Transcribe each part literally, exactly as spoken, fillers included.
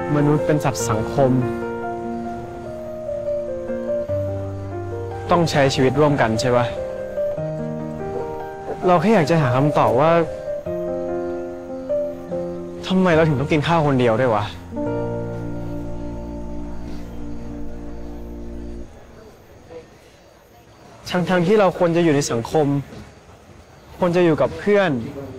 มนุษย์เป็นสัตว์สังคมต้องใช้ชีวิตร่วมกันใช่ปะเราแค่อยากจะหาคำตอบว่าทำไมเราถึงต้องกินข้าวคนเดียวด้วยวะทั้งๆที่เราควรจะอยู่ในสังคมควรจะอยู่กับเพื่อน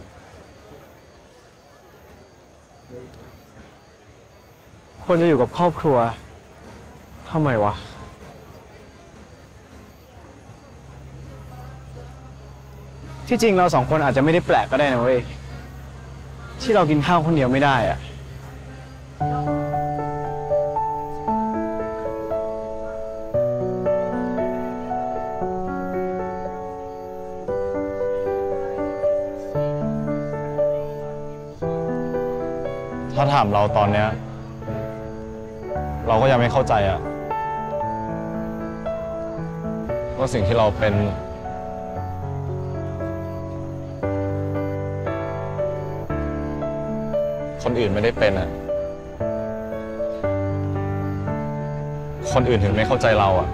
ควรจะอยู่กับครอบครัวทำไมวะที่จริงเราสองคนอาจจะไม่ได้แปลกก็ได้นะเว้ยที่เรากินข้าวคนเดียวไม่ได้อะถ้าถามเราตอนเนี้ยเราก็ยังไม่เข้าใจอะว่าสิ่งที่เราเป็นคนอื่นไม่ได้เป็นอะคนอื่นถึงไม่เข้าใจเราอะ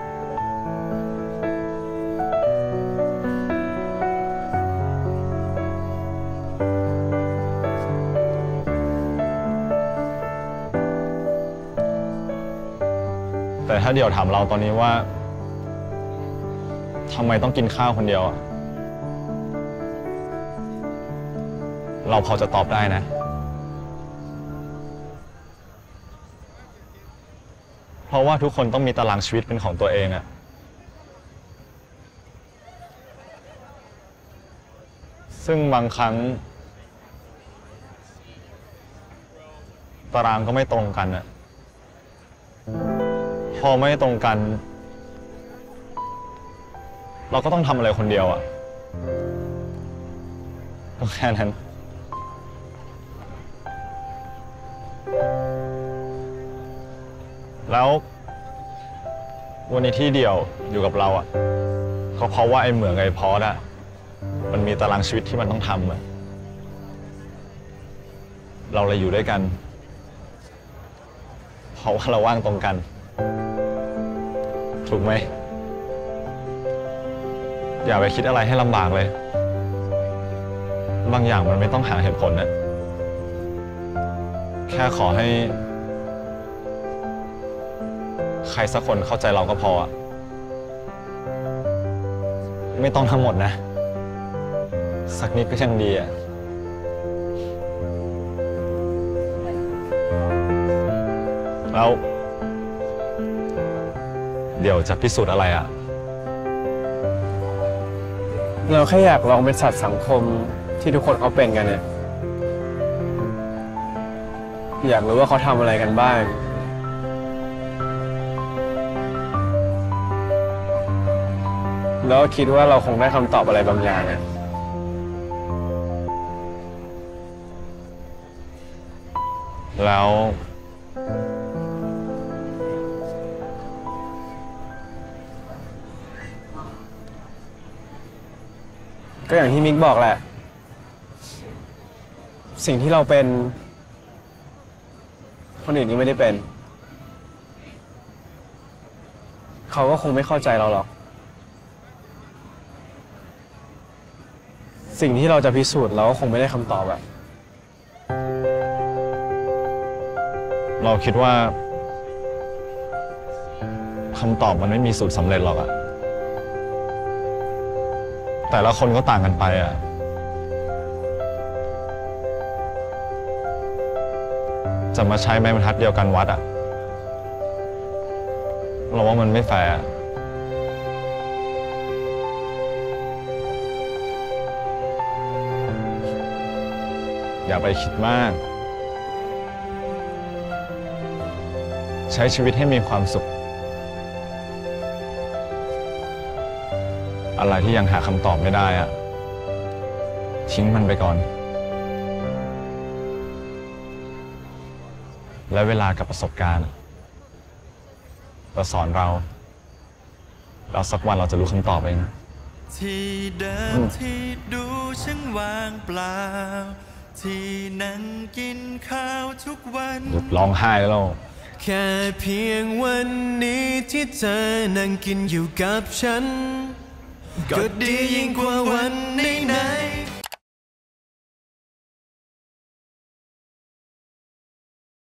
แต่ถ้าเดี๋ยวถามเราตอนนี้ว่าทำไมต้องกินข้าวคนเดียวอะเราพอจะตอบได้นะเพราะว่าทุกคนต้องมีตารางชีวิตเป็นของตัวเองอะซึ่งบางครั้งตารางก็ไม่ตรงกันอะพอไม่ตรงกันเราก็ต้องทำอะไรคนเดียวอะก็แค่นั้นแล้ววันนี้ที่เดียวอยู่กับเราอ่ะก็เพราะว่าไอ้เหมืองไอ้พอดอ่ะมันมีตารางชีวิตที่มันต้องทำอ่ะเราเลยอยู่ด้วยกันเพราะว่าเราว่างตรงกันถูกไหมอย่าไปคิดอะไรให้ลำบากเลยบางอย่างมันไม่ต้องหาเหตุผลนะแค่ขอให้ใครสักคนเข้าใจเราก็พอไม่ต้องทั้งหมดนะสักนิดก็ยังดีอ่ะแล้วเดี๋ยวจะพิสูจน์อะไรอ่ะเราแค่อยากลองเป็นสัตว์สังคมที่ทุกคนเขาเป็นกันเนี่ยอยากรู้ว่าเขาทำอะไรกันบ้างแล้วคิดว่าเราคงได้คำตอบอะไรบางอย่างอะแล้วก็อย่างที่มิกบอกแหละสิ่งที่เราเป็นคนอื่นก็ไม่ได้เป็นเขาก็คงไม่เข้าใจเราหรอกสิ่งที่เราจะพิสูจน์เราก็คงไม่ได้คำตอบอะเราคิดว่าคำตอบมันไม่มีสูตรสำเร็จหรอกอะแต่ละคนก็ต่างกันไปอะจะมาใช้ไม้บรรทัดเดียวกันวัดอะเราว่ามันไม่แฟร์อย่าไปคิดมากใช้ชีวิตให้มีความสุขอะไรที่ยังหาคำตอบไม่ได้อะทิ้งมันไปก่อนและเวลากับประสบการณ์เราสอนเราแล้วสักวันเราจะรู้คำตอบเองที่เดิมที่ดูช่างว่างเปล่าที่นั่งกินข้าวทุกวันหยุดร้องไห้แล้วแค่เพียงวันนี้ที่เธอนั่งกินอยู่กับฉันก็ดียิ่งกว่าวันไหน